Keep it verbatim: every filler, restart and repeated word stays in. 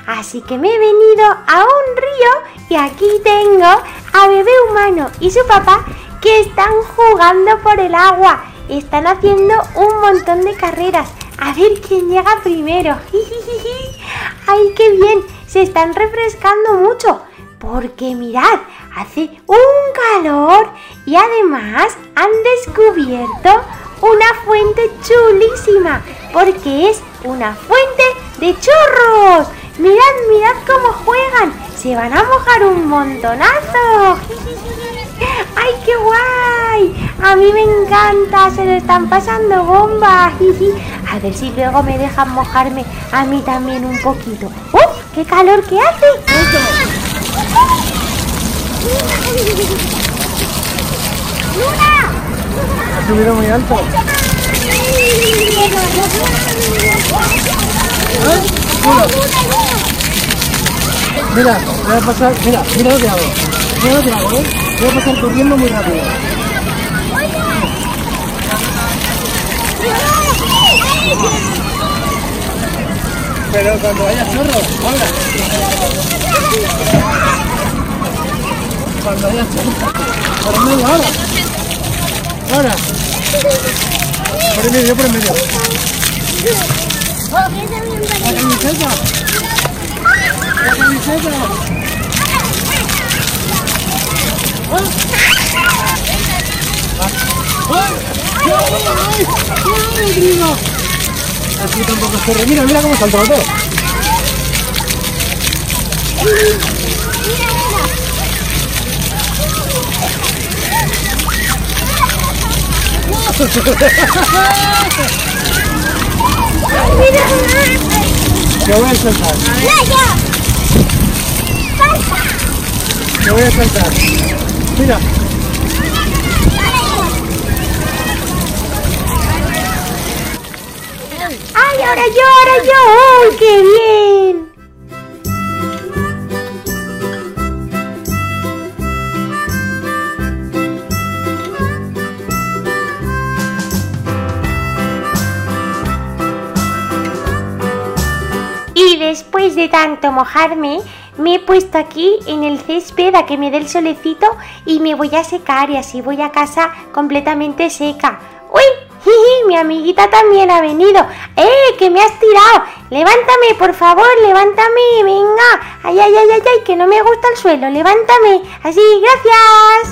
así que me he venido a un río y aquí tengo a Bebé Humano y su papá que están jugando por el agua. Están haciendo un montón de carreras. A ver quién llega primero. ¡Ay, qué bien! Se están refrescando mucho. Porque mirad, hace un calor y además han descubierto una fuente chulísima. Porque es una fuente de churros. Mirad, mirad cómo juegan. Se van a mojar un montonazo. ¡Ay, qué guay! A mí me encanta, se lo están pasando bomba. A ver si luego me dejan mojarme a mí también un poquito. ¡Uf! ¡Qué calor que hace! ¡Luna! Ha subido muy alto. Mira, voy a pasar, mira, mira lo que hago. Mira lo que hago, ¿eh? Voy a pasar corriendo muy rápido. Pero cuando haya chorros, ahora. Cuando haya chorros. Por el medio, ahora. Ahora. Por el medio, por el medio. La camiseta. La camiseta. Así tampoco corre. Mira, mira cómo salta todo. Te voy a saltar. Te voy a saltar. Mira. ¡Ay, ahora yo, ahora yo! ¡Uy, qué bien! Y después de tanto mojarme, me he puesto aquí en el césped a que me dé el solecito y me voy a secar y así voy a casa completamente seca. ¡Uy! Jiji, mi amiguita también ha venido. ¡Eh, que me has tirado! Levántame, por favor, levántame, venga. Ay, ay, ay, ay, ay, que no me gusta el suelo, levántame. Así, gracias.